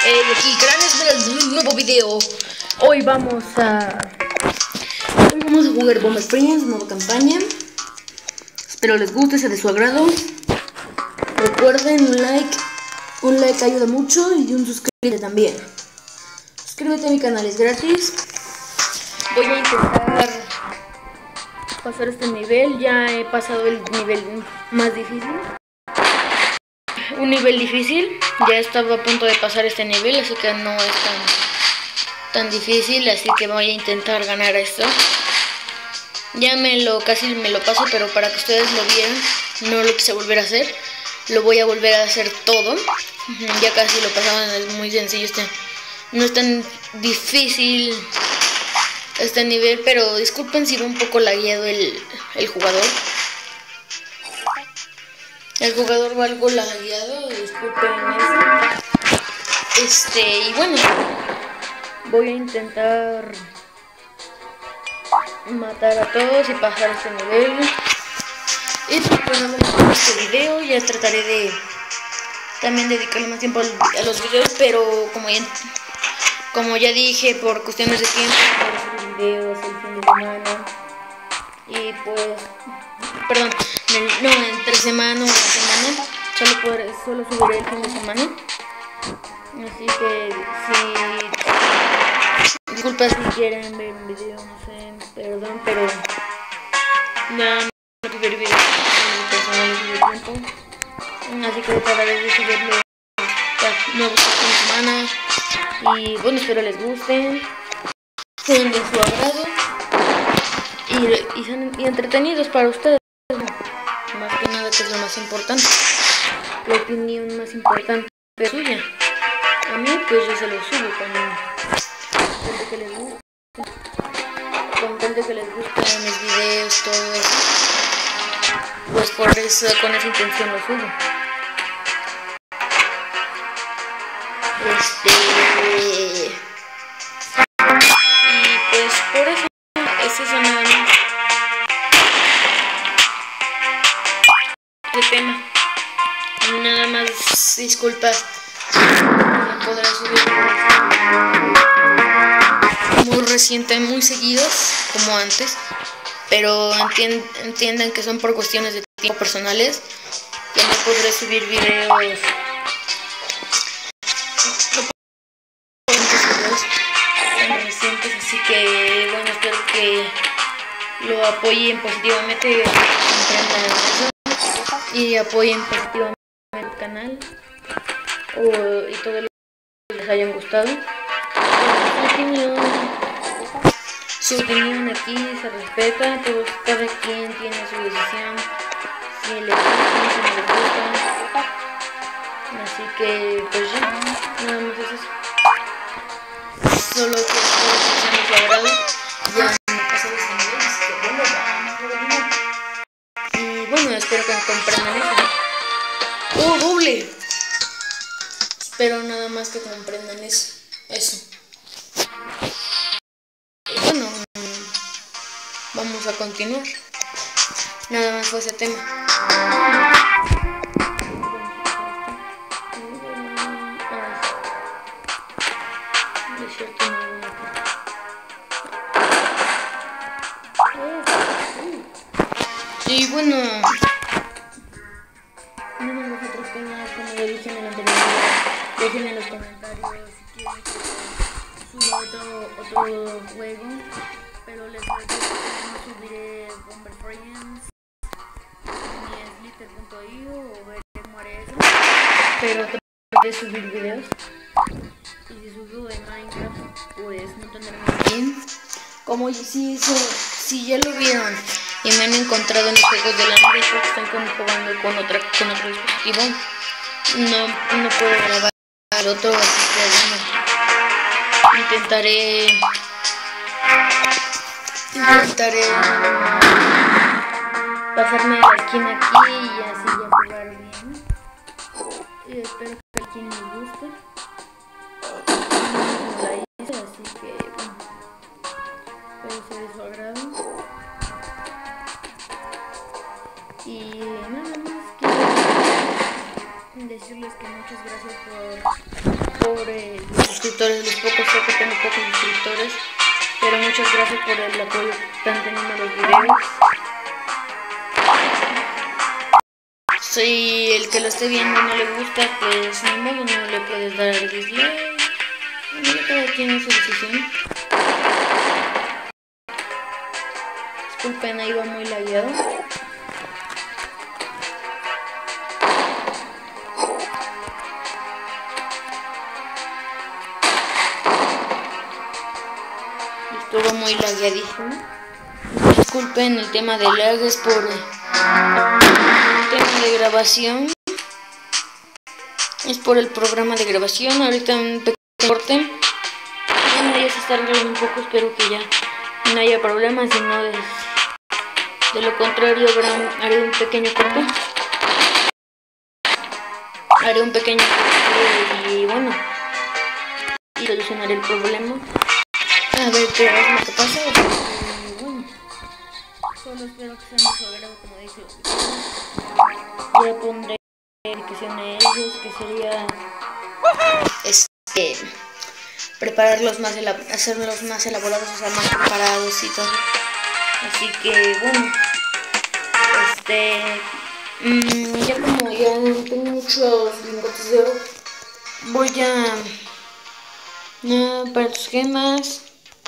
Y aquí, gracias por el nuevo video. Hoy vamos a jugar Bomber Friends, nueva campaña. Espero les guste, sea de su agrado. Recuerden, un like ayuda mucho y un suscríbete también. Suscríbete a mi canal, es gratis. Voy a intentar pasar este nivel. Ya he pasado el nivel más difícil. Un nivel difícil. Ya estaba a punto de pasar este nivel, así que no es tan difícil. Así que voy a intentar ganar esto. Ya casi me lo paso, pero para que ustedes lo vieran, no lo quise volver a hacer. Lo voy a volver a hacer todo. Ya casi lo pasaban, es muy sencillo no es tan difícil este nivel, pero disculpen si va un poco lagueado el jugador. El jugador va algo lagueado, disculpen eso. Y bueno, voy a intentar matar a todos y pasar este nivel. Y pues nada más con este video. Ya trataré de también dedicarle más tiempo a los videos, pero como ya dije, por cuestiones de tiempo, para hacer videos el fin de semana. Y pues, perdón, no, entre semana o la semana, solo subiré el fin de semana. Así que disculpa si quieren ver un video, no sé, perdón, pero no tuve videos personales de tiempo. Así que trataré de subirlo nuevos fin de semana. Y bueno, espero les gusten, sean de su agrado y sean entretenidos para ustedes. Más que nada, que es lo más importante. La opinión más importante es suya. A mí pues yo se lo subo con tal de que les guste. Con tal de que les gusten mis videos, todo eso. Pues por eso, con esa intención lo subo. Y pues por eso, ese es el tema. Nada más disculpas, no podré subir muy seguidos como antes, pero entiendan que son por cuestiones de tiempo personales, que no podré subir videos tan recientes. Así que bueno, espero que lo apoyen positivamente, comprendan eso y apoyen positivamente el canal y todo lo que les haya gustado. Su opinión aquí se respeta, cada quien tiene su decisión, si le gusta, si no le gusta. Así que pues ya, nada más es eso. Solo que espero que sea de su agrado. Ya me pasé los niveles, que bueno, y bueno, espero que me comprendan eso. ¡Oh, doble! Espero nada más que comprendan eso. Y bueno, vamos a continuar. Nada más fue ese tema. Y bueno, no me los otros temas, como lo dije en el anterior video. Dejen en los comentarios si quieren que suba otro juego, pero les digo que no subiré Bomber Friends ni Slither.io o ver cómo haré eso, pero trataré de subir videos. Y si subo de Minecraft, pues no tendré más bien. Como si ya lo vieron y me han encontrado en los juegos de la nube porque están jugando con otro dispositivo, no puedo grabar al otro, así que bueno, intentaré pasarme la esquina aquí y así ya jugar bien. Y espero que a quien les guste. Así que bueno, espero sea de su agrado. Y nada más quiero decirles que no muchas gracias por los suscriptores, los pocos, sé que tengo pocos suscriptores, pero muchas gracias por el apoyo que están teniendo los videos. Si el que lo esté viendo no le gusta, pues ni modo, no le puedes dar el dislike. Bueno, ya cada quien es su decisión. Disculpen, ahí va muy lagueado. Estuvo muy lagueadísimo. Disculpen, el tema de lag es por el tema de grabación. Es por el programa de grabación. Ahorita un pequeño corte. Bueno, ya se está arreglando un poco. Espero que ya no haya problemas. Si no, de lo contrario haré un pequeño corte. Haré un pequeño corte y bueno, y solucionaré el problema. A ver qué es lo que pasa. Bueno, solo espero que sea muy agrado, como dije. Ya pondré dedicación a ellos, que sería prepararlos más, hacerlos más elaborados, o sea, más preparados y todo. Así que bueno, ya como ya tengo muchos lingotes de oro, voy a para tus gemas.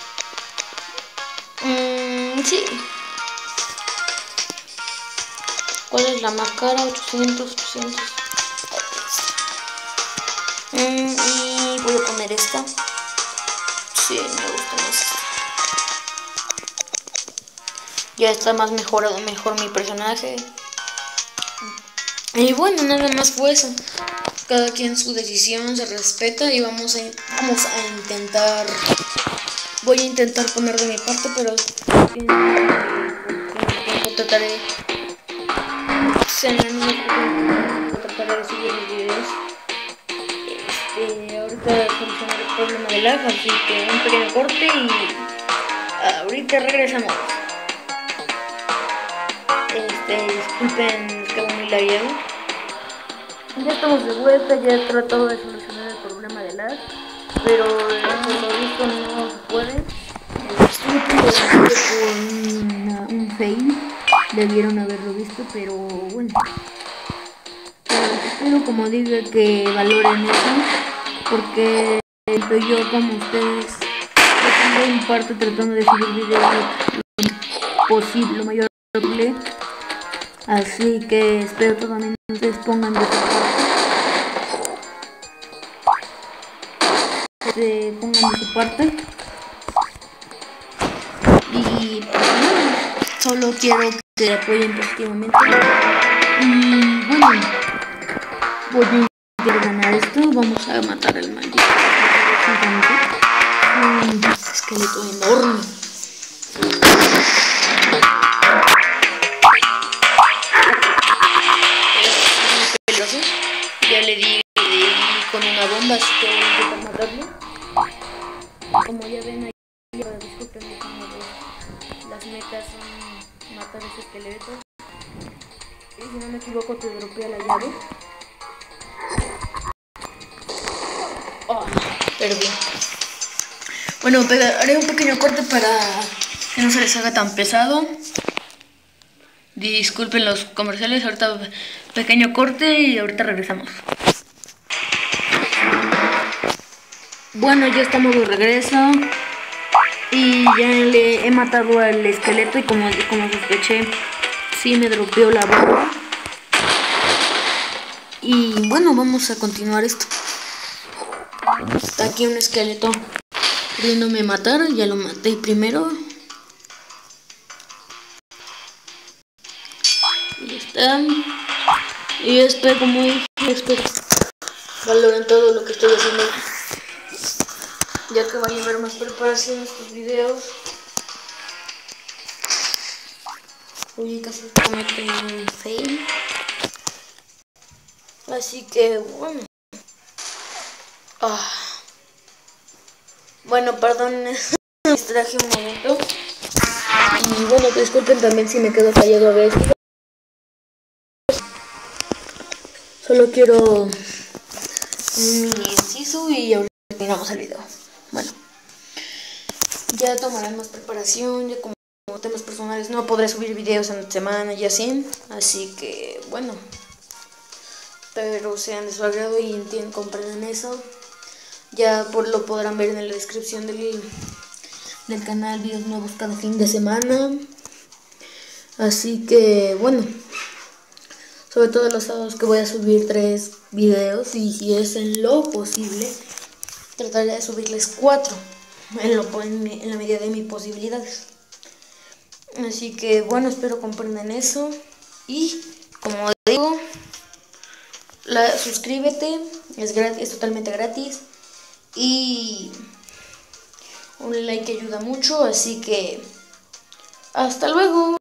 Sí. ¿Cuál es la más cara? 800. Y voy a poner esta. Sí, me gusta más. Ya está más mejor mi personaje. Y bueno, nada más fue eso. Cada quien su decisión, se respeta y vamos a intentar. Voy a intentar poner de mi parte, pero trataré de subir los videos. Ahorita solucionaré el problema de lag, así que un pequeño corte y ahorita regresamos. Disculpen, quedó muy lagueado. Ya estamos de vuelta, ya he tratado de solucionar el problema de lag, pero por lo visto no se puede. Por un fail, debieron haberlo visto, pero bueno. Espero, como diga, que valoren eso, porque estoy yo como ustedes. Yo tengo en parte tratando de subir videos lo posible, lo mayor posible. Así que espero que también ustedes pongan de su parte. Pongan de su parte. Y solo quiero que apoyen positivamente. Y bueno, voy a intentar ganar esto. Vamos a matar al maldito. Un esqueleto enorme. Ya le di con una bomba, así que voy a intentar matarlo. Como ya ven ahí, disculpen, las metas son matar ese esqueleto. Y si no me equivoco, te dropea la llave. Oh, perdí. Bueno, haré un pequeño corte para que no se les haga tan pesado. Disculpen los comerciales, ahorita pequeño corte y ahorita regresamos. Bueno, ya estamos de regreso y ya le he matado al esqueleto y como sospeché, sí me dropeó la bomba. Y bueno, vamos a continuar esto. Está aquí un esqueleto queriéndome matar, ya lo maté primero. Y ya está. Y espero, como dije, valoren todo lo que estoy haciendo, ya que van a ver más preparación de estos videos. Uy, casi comete un fail. Así que bueno. Bueno, perdón, me distraje un momento. Y bueno, disculpen también si me quedo callado a veces. Solo quiero mini inciso y ahorita terminamos el video. Bueno, ya tomarán más preparación, ya como temas personales no podré subir videos en la semana y así que bueno, pero sean de su agrado y entiendan, comprendan eso. Ya lo podrán ver en la descripción del canal, videos nuevos cada fin de semana. Así que bueno, sobre todo los sábados que voy a subir 3 videos, y si es en lo posible trataré de subirles 4 en la medida de mis posibilidades. Así que bueno, espero comprendan eso. Y como digo, suscríbete, es gratis, es totalmente gratis. Y un like ayuda mucho, así que hasta luego.